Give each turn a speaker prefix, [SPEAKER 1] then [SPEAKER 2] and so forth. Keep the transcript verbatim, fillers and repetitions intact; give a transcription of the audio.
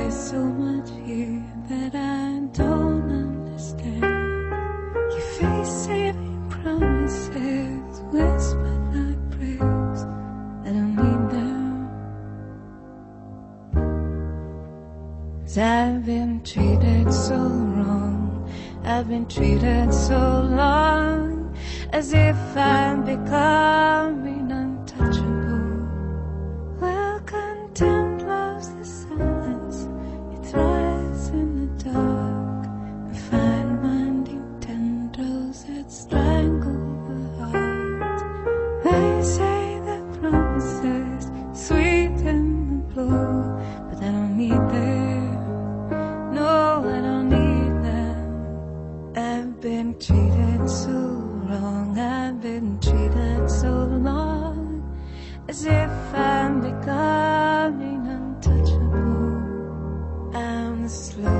[SPEAKER 1] There's so much here that I don't understand. Your face saving promises, whispered like prayers. I don't need them. 'Cause I've been treated so wrong, I've been treated so long, as if I'm becoming untouchable. Well, contempt loves the silence, it thrives in the dark, and fine-winding tendrils that strangle the heart. They say that promises sweeten the blow, but I don't need them. No, I don't need them. I've been treated so wrong, I've been treated so long, as if I'm becoming untouchable. I'm the slave